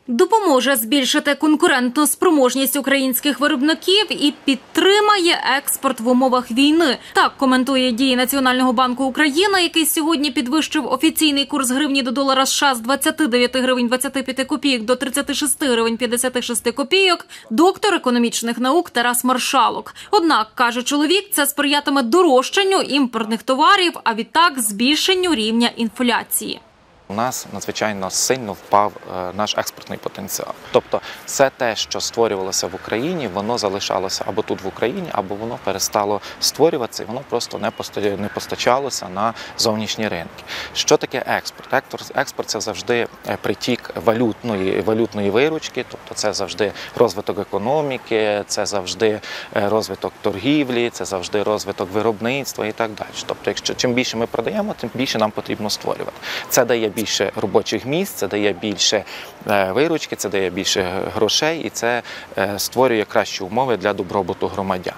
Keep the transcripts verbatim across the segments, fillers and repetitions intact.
Допоможе збільшити конкурентну спроможність українських виробників і підтримає експорт в умовах війни. Так коментує дії Національного банку України, який сьогодні підвищив офіційний курс гривні до долара США з двадцяти дев'яти гривень двадцяти п'яти копійок до тридцяти шести гривень п'ятдесят шість копійок, доктор економічних наук Тарас Маршалок. Однак, каже чоловік, це сприятиме дорожчанню імпортних товарів, а відтак збільшенню рівня інфляції. У нас надзвичайно сильно впав наш експортний потенціал. Тобто все те, що створювалося в Україні, воно залишалося або тут в Україні, або воно перестало створюватися, і воно просто не постачалося на зовнішні ринки. Що таке експорт? Експорт – це завжди притік валютної, валютної виручки, тобто це завжди розвиток економіки, це завжди розвиток торгівлі, це завжди розвиток виробництва і так далі. Тобто, якщо чим більше ми продаємо, тим більше нам потрібно створювати. Це дає більше робочих місць, це дає більше виручки, це дає більше грошей і це створює кращі умови для добробуту громадян.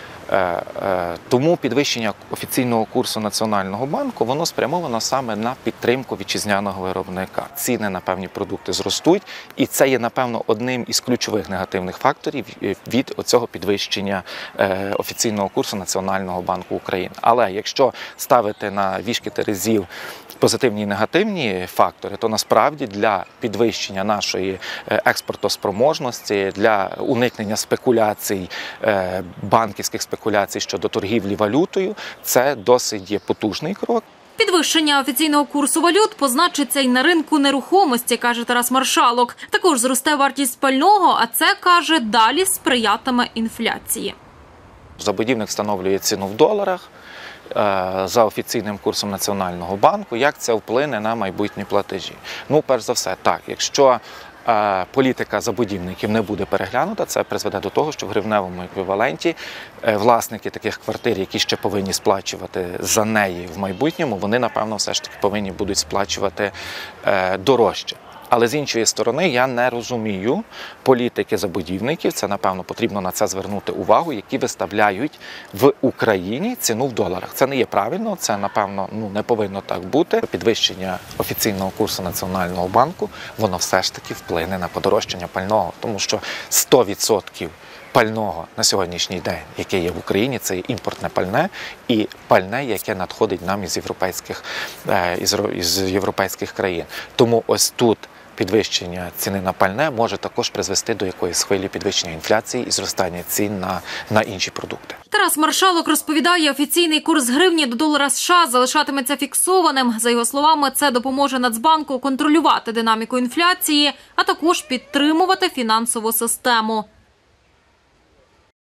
Тому підвищення офіційного курсу Національного банку, воно спрямовано саме на підтримку вітчизняного виробника. Ціни на певні продукти зростуть, і це є, напевно, одним із ключових негативних факторів від цього підвищення офіційного курсу Національного банку України. Але якщо ставити на вішки терезів позитивні і негативні фактори, то насправді для підвищення нашої експортоспроможності, для уникнення спекуляцій, банківських спекуляцій щодо торгівлі валютою, це досить є потужний крок. Підвищення офіційного курсу валют позначиться й на ринку нерухомості, каже Тарас Маршалок. Також зросте вартість пального, а це, каже, далі сприятиме інфляції. Забудівник встановлює ціну в доларах за офіційним курсом Національного банку. Як це вплине на майбутні платежі? Ну, перш за все, так, якщо політика забудівників не буде переглянута, це призведе до того, що в гривневому еквіваленті власники таких квартир, які ще повинні сплачувати за неї в майбутньому, вони, напевно, все ж таки повинні будуть сплачувати дорожче. Але з іншої сторони, я не розумію політики забудівників, це, напевно, потрібно на це звернути увагу, які виставляють в Україні ціну в доларах. Це не є правильно, це, напевно, ну, не повинно так бути. Підвищення офіційного курсу Національного банку, воно все ж таки вплине на подорожчання пального, тому що сто відсотків пального на сьогоднішній день, яке є в Україні, це є імпортне пальне і пальне, яке надходить нам із європейських, із, із європейських країн. Тому ось тут підвищення ціни на пальне може також призвести до якоїсь хвилі підвищення інфляції і зростання цін на, на інші продукти. Тарас Маршалок розповідає, офіційний курс гривні до долара США залишатиметься фіксованим. За його словами, це допоможе Нацбанку контролювати динаміку інфляції, а також підтримувати фінансову систему.